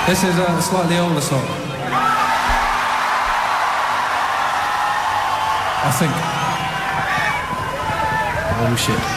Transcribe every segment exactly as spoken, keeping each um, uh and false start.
This is a slightly older song. I think. Oh shit.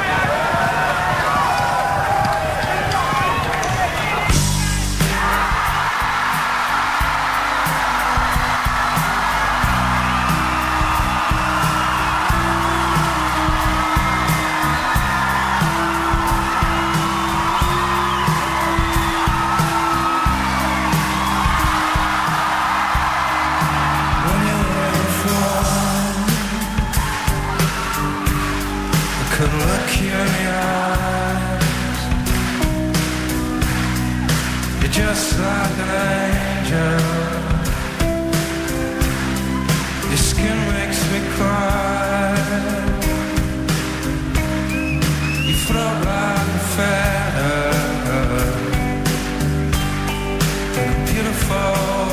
Just like an angel, your skin makes me cry. You float like a feather, beautiful.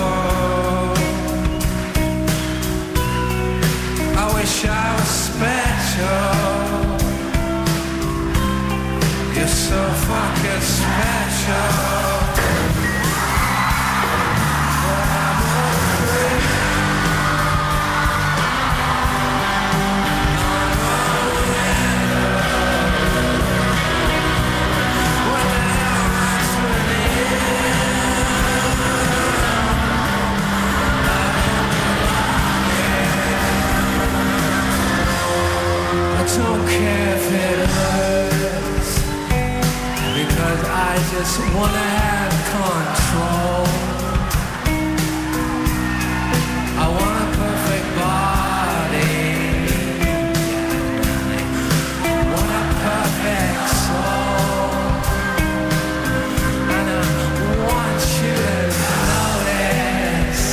I wish I was special. You're so fucking special. I don't care if it hurts, because I just wanna have control. I want a perfect body, want a perfect soul, and I want you to notice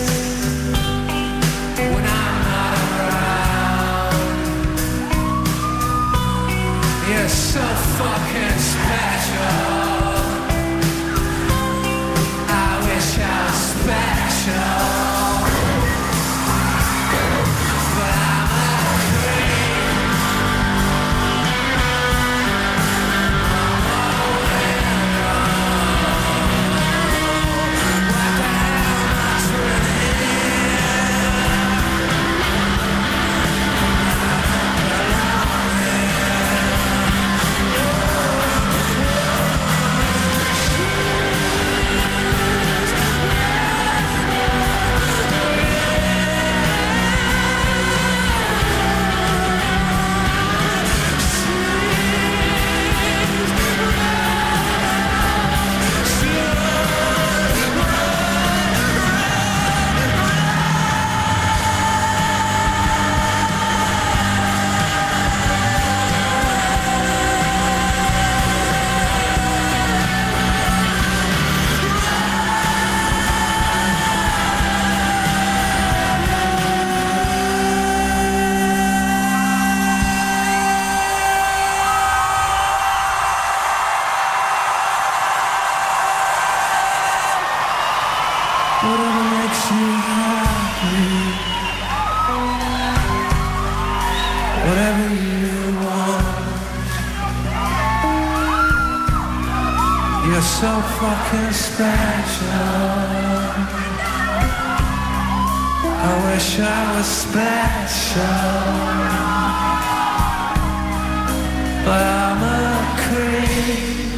when I'm not around. You're so fucking special. I wish I was special, but I'm a creep. What the hell am I turning? Whatever makes you happy, whatever you want. You're so fucking special. I wish I was special, but I'm a creep.